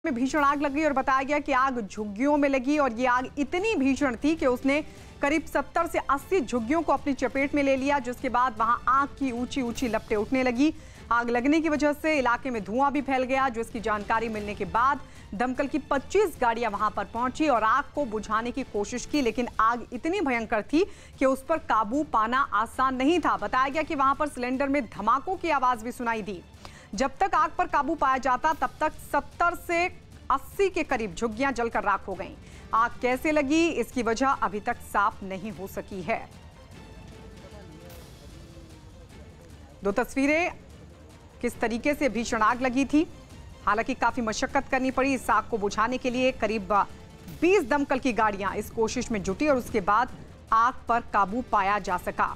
में भीषण आग लग गई और बताया गया कि आग झुग्गियों में लगी और ये आग इतनी भीषण थी कि उसने करीब 70 से 80 झुग्गियों को अपनी चपेट में ले लिया, जिसके बाद वहां आग की ऊंची ऊंची लपटें उठने लगी। आग लगने की वजह से इलाके में धुआं भी फैल गया, जिसकी जानकारी मिलने के बाद दमकल की 25 गाड़ियां वहां पर पहुंची और आग को बुझाने की कोशिश की, लेकिन आग इतनी भयंकर थी कि उस पर काबू पाना आसान नहीं था। बताया गया कि वहां पर सिलेंडर में धमाकों की आवाज भी सुनाई दी। जब तक आग पर काबू पाया जाता तब तक 70 से 80 के करीब झुग्गियां जलकर राख हो गईं। आग कैसे लगी इसकी वजह अभी तक साफ नहीं हो सकी है। दो तस्वीरें किस तरीके से भीषण आग लगी थी। हालांकि काफी मशक्कत करनी पड़ी इस आग को बुझाने के लिए। करीब 20 दमकल की गाड़ियां इस कोशिश में जुटी और उसके बाद आग पर काबू पाया जा सका।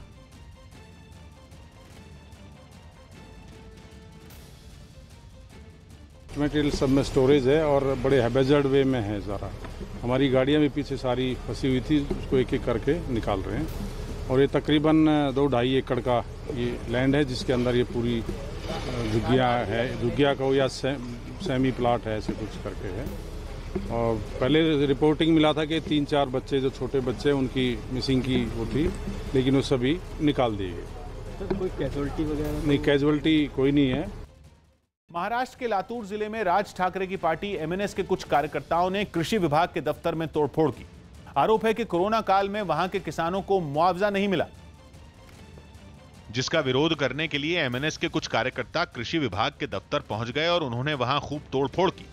मटेरियल सब में स्टोरेज है और बड़े हैबेजर्ड वे में है ज़रा। हमारी गाड़ियां भी पीछे सारी फंसी हुई थी, उसको एक एक करके निकाल रहे हैं। और ये तकरीबन 2-2.5 एकड़ का ये लैंड है जिसके अंदर ये पूरी झुग्गियाँ है। झुग्गियाँ का या सेमी प्लाट है, ऐसे कुछ करके है। और पहले रिपोर्टिंग मिला था कि 3-4 बच्चे जो छोटे बच्चे उनकी मिसिंग की वो थी, लेकिन वो सभी निकाल दिए गए। तो कोई कैजुअल्टी वगैरह नहीं, कैजुअल्टी कोई नहीं है। महाराष्ट्र के लातूर जिले में राज ठाकरे की पार्टी एमएनएस के कुछ कार्यकर्ताओं ने कृषि विभाग के दफ्तर में तोड़फोड़ की। आरोप है कि कोरोना काल में वहां के किसानों को मुआवजा नहीं मिला, जिसका विरोध करने के लिए एमएनएस के कुछ कार्यकर्ता कृषि विभाग के दफ्तर पहुंच गए और उन्होंने वहां खूब तोड़फोड़ की।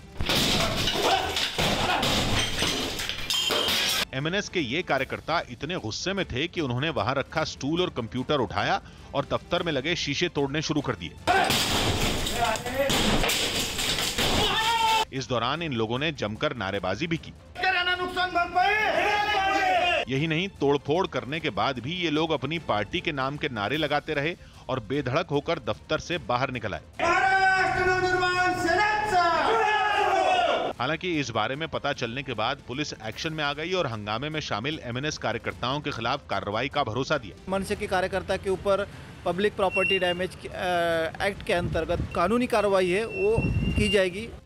एमएनएस के ये कार्यकर्ता इतने गुस्से में थे कि उन्होंने वहां रखा स्टूल और कंप्यूटर उठाया और दफ्तर में लगे शीशे तोड़ने शुरू कर दिए। इस दौरान इन लोगों ने जमकर नारेबाजी भी की। यही नहीं, तोड़फोड़ करने के बाद भी ये लोग अपनी पार्टी के नाम के नारे लगाते रहे और बेधड़क होकर दफ्तर से बाहर निकल आए। हालांकि इस बारे में पता चलने के बाद पुलिस एक्शन में आ गई और हंगामे में शामिल एमएनएस कार्यकर्ताओं के खिलाफ कार्रवाई का भरोसा दिया। मनसे के कार्यकर्ता के ऊपर पब्लिक प्रॉपर्टी डैमेज एक्ट के अंतर्गत कानूनी कार्रवाई है वो की जाएगी।